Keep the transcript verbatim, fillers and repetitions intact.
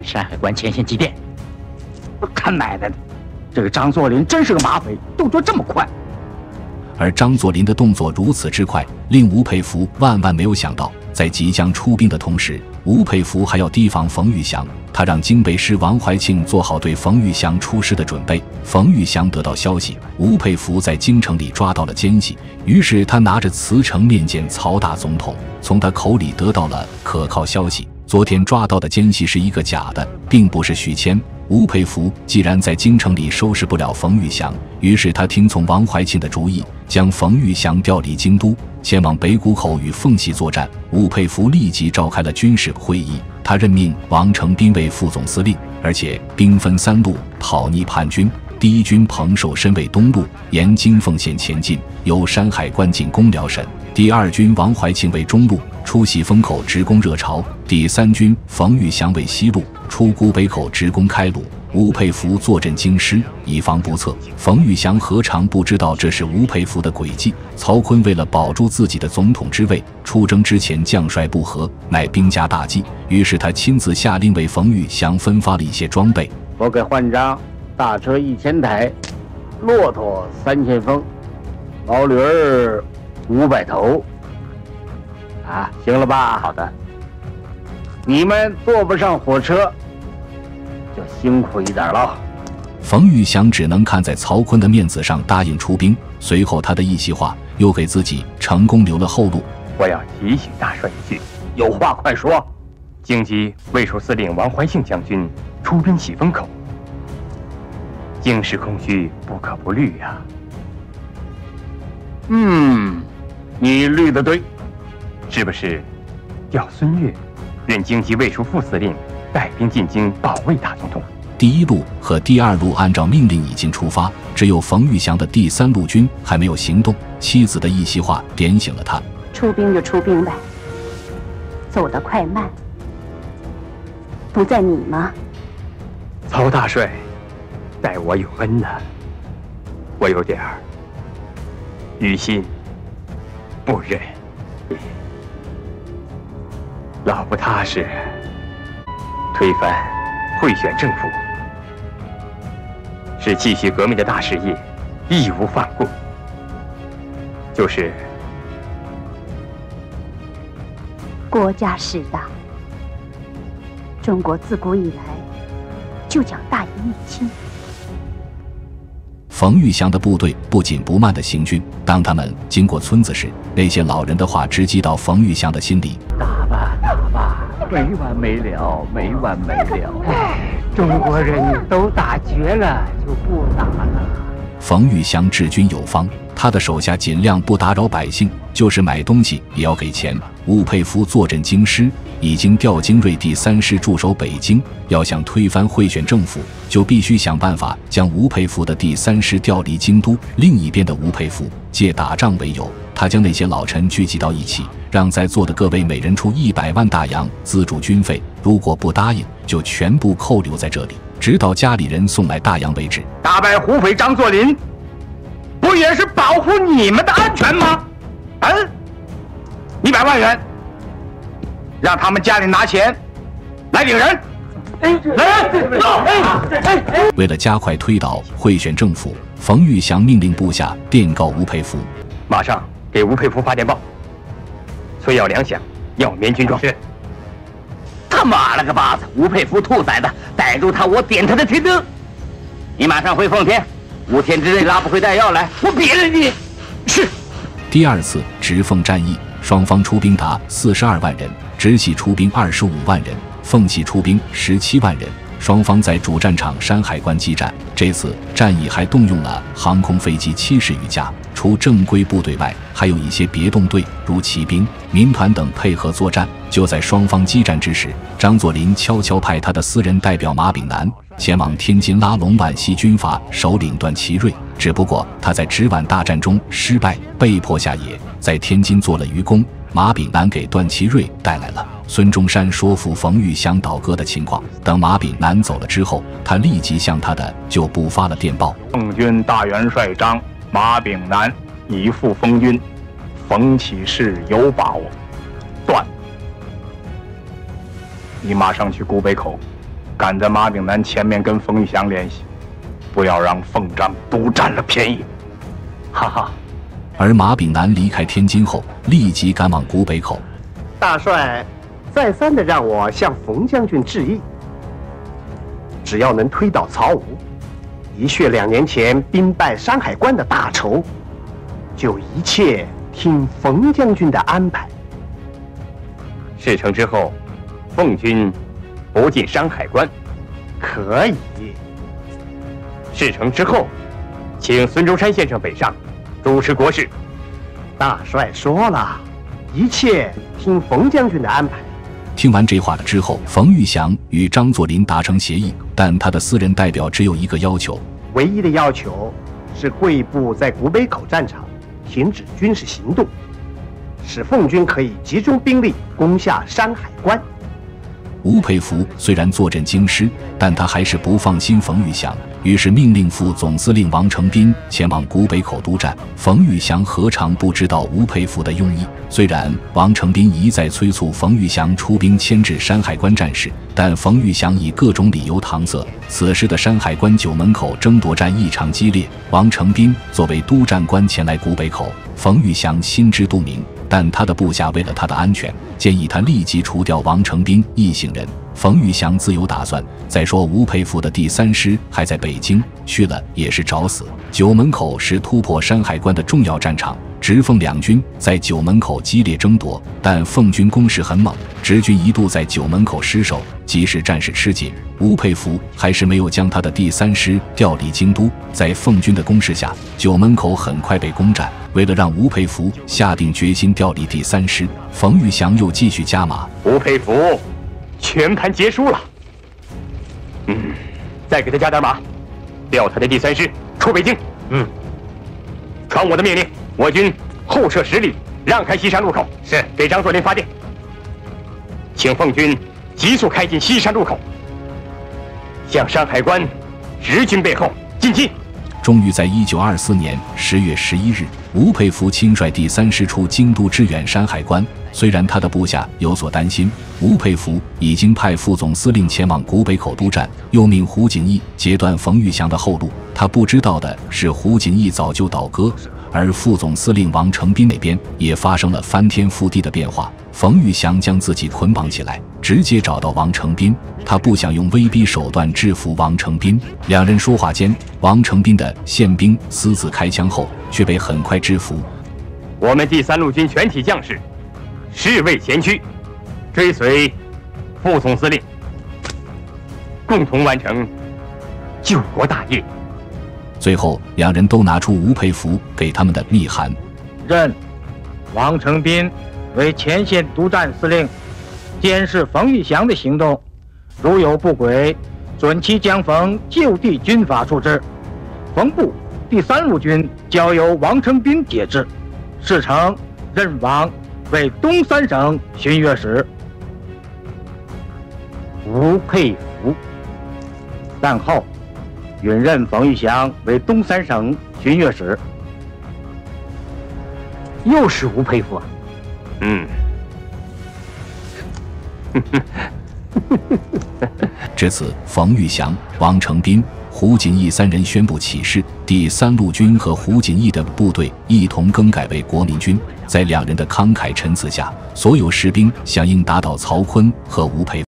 山海关前线急电。看奶奶的，这个张作霖真是个马匪，动作这么快。 而张作霖的动作如此之快，令吴佩孚万万没有想到，在即将出兵的同时，吴佩孚还要提防冯玉祥。他让经备师王怀庆做好对冯玉祥出师的准备。冯玉祥得到消息，吴佩孚在京城里抓到了奸细，于是他拿着辞呈面见曹大总统，从他口里得到了可靠消息。昨天抓到的奸细是一个假的，并不是许谦。吴佩孚既然在京城里收拾不了冯玉祥，于是他听从王怀庆的主意，将冯玉祥调离京都，前往北谷口与奉系作战。吴佩孚立即召开了军事会议，他任命王承斌为副总司令，而且兵分三路讨逆叛军。第一军彭寿申为东路，沿金凤线前进，由山海关进攻辽沈；第二军王怀庆为中路，出喜峰口直攻热潮；第三军冯玉祥为西路，出古北口直攻开鲁。吴佩孚坐镇京师，以防不测。冯玉祥何尝不知道这是吴佩孚的诡计？曹锟为了保住自己的总统之位，出征之前将帅不和，乃兵家大忌。于是他亲自下令为冯玉祥分发了一些装备。 我给换张大车一千台，骆驼三千峰，毛驴儿五百头。啊，行了吧？好的。你们坐不上火车，就辛苦一点了。 冯玉祥只能看在曹锟的面子上答应出兵，随后他的一席话又给自己成功留了后路。 我要提醒大帅一句， 有话快说。 京畿卫戍司令王怀庆将军出兵喜峰口，京师空虚，不可不虑呀、啊。 嗯，你虑得对， 是不是调孙岳任京畿卫戍副司令，带兵进京保卫大总统？ 第一路和第二路按照命令已经出发，只有冯玉祥的第三路军还没有行动。妻子的一席话点醒了他： 出兵就出兵呗，走得快慢不在你吗？ 曹大帅待我有恩呐、啊，我有点儿于心不忍，老不踏实，推翻贿选政府，是继续革命的大事业，义无反顾。就是国家势大，中国自古以来就讲大义灭亲。 冯玉祥的部队不紧不慢地行军，当他们经过村子时，那些老人的话直击到冯玉祥的心里： 打吧打吧，没完没了，没完没了。哎，中国人都打绝了，就不打了。 冯玉祥治军有方，他的手下尽量不打扰百姓，就是买东西也要给钱。吴佩孚坐镇京师，已经调精锐第三师驻守北京，要想推翻贿选政府，就必须想办法将吴佩孚的第三师调离京都。另一边的吴佩孚借打仗为由，他将那些老臣聚集到一起，让在座的各位每人出一百万大洋资助军费，如果不答应，就全部扣留在这里，直到家里人送来大洋为止。 打败胡匪张作霖，不也是保护你们的安全吗？嗯，一百万元，让他们家里拿钱来领人。 为了加快推倒贿选政府，冯玉祥命令部下电告吴佩孚， 马上给吴佩孚发电报，催要粮饷，要棉军装。是。 他妈了个巴子！吴佩孚兔崽子，逮住他，我点他的天灯。你马上回奉天，五天之内拉不回弹药来，我毙了你！是。 第二次直奉战役，双方出兵达四十二万人，直系出兵二十五万人，奉系出兵十七万人。双方在主战场山海关激战。这次战役还动用了航空飞机七十余架，除正规部队外，还有一些别动队，如骑兵、民团等配合作战。就在双方激战之时，张作霖悄悄派他的私人代表马炳南前往天津拉拢皖系军阀首领段祺瑞，只不过他在直皖大战中失败，被迫下野，在天津做了愚公。马炳南给段祺瑞带来了孙中山说服冯玉祥倒戈的情况。等马炳南走了之后，他立即向他的旧部发了电报： 奉军大元帅张马炳南已赴封军，冯起事有把握。段，你马上去古北口赶在马炳南前面跟冯玉祥联系，不要让奉章独占了便宜。 哈哈。 而马炳南离开天津后，立即赶往古北口。 大帅再三的让我向冯将军致意，只要能推倒曹武，一雪两年前兵败山海关的大仇，就一切听冯将军的安排。 事成之后，奉军不进山海关， 可以。 事成之后，请孙中山先生北上，主持国事。 大帅说了，一切听冯将军的安排。 听完这话了之后，冯玉祥与张作霖达成协议，但他的私人代表只有一个要求， 唯一的要求是贵部在古北口战场停止军事行动，使奉军可以集中兵力攻下山海关。 吴佩孚虽然坐镇京师，但他还是不放心冯玉祥，于是命令副总司令王承斌前往古北口督战。冯玉祥何尝不知道吴佩孚的用意？虽然王承斌一再催促冯玉祥出兵牵制山海关战事，但冯玉祥以各种理由搪塞。此时的山海关九门口争夺战异常激烈，王承斌作为督战官前来古北口，冯玉祥心知肚明，但他的部下为了他的安全，建议他立即除掉王承斌一行人。冯玉祥自有打算。再说吴佩孚的第三师还在北京，去了也是找死。九门口是突破山海关的重要战场，直奉两军在九门口激烈争夺，但奉军攻势很猛，直军一度在九门口失守。即使战事吃紧，吴佩孚还是没有将他的第三师调离京都。在奉军的攻势下，九门口很快被攻占。为了让吴佩孚下定决心调离第三师，冯玉祥又继续加码。 吴佩孚全盘皆输了，嗯，再给他加点码，调他的第三师出北京。嗯，传我的命令，我军后撤十里，让开西山路口。是，给张作霖发电，请奉军急速开进西山路口，向山海关直军背后进击。 终于在一九二四年十月十一日，吴佩孚亲率第三师出京都支援山海关。虽然他的部下有所担心，吴佩孚已经派副总司令前往古北口督战，又命胡景翼截断冯玉祥的后路。他不知道的是，胡景翼早就倒戈，而副总司令王承斌那边也发生了翻天覆地的变化。冯玉祥将自己捆绑起来，直接找到王承斌，他不想用威逼手段制服王承斌。两人说话间，王承斌的宪兵私自开枪后，却被很快制服。 我们第三路军全体将士誓为前驱，追随副总司令，共同完成救国大业。 最后，两人都拿出吴佩孚给他们的密函， 任王承斌为前线督战司令，监视冯玉祥的行动，如有不轨，准其将冯就地军法处置。冯部第三路军交由王承斌节制。事成，任王为东三省巡阅使。吴佩孚。战后，允任冯玉祥为东三省巡阅使。 又是吴佩孚啊！ 嗯。 至此，冯玉祥、王承斌、胡景翼三人宣布起事，第三路军和胡景翼的部队一同更改为国民军。在两人的慷慨陈词下，所有士兵响应打倒曹锟和吴佩孚。